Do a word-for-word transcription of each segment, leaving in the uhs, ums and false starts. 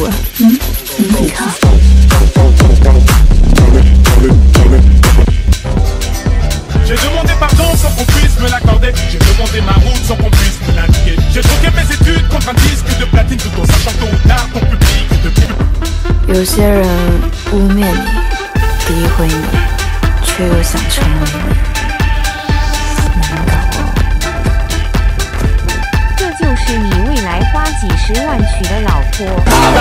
了。嗯，你看。 J'ai demandé pardon sans qu'on puisse me l'accorder. J'ai demandé ma route sans qu'on puisse me l'indiquer. J'ai troqué mes études contre un disque de platine tout en sachant tôt ou tard ton public est de. 有些人污蔑你、诋毁你，却又想成为你，难搞哦。 这就是你未来花几十万娶的老婆。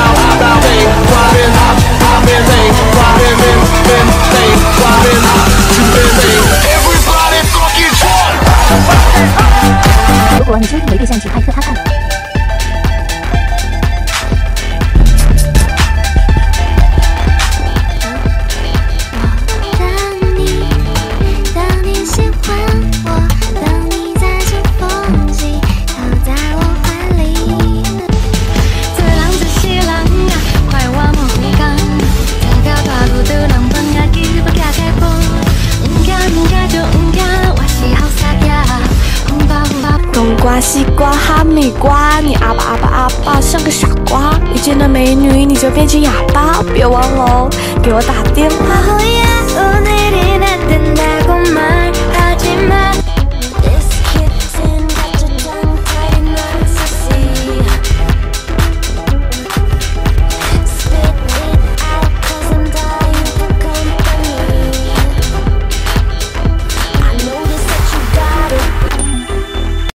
如果你真的没对象，请拍一个他看。 冬瓜、西瓜、哈密瓜，你阿巴阿巴阿巴像个傻瓜。遇见了美女你就变成哑巴，别忘了给我打电话。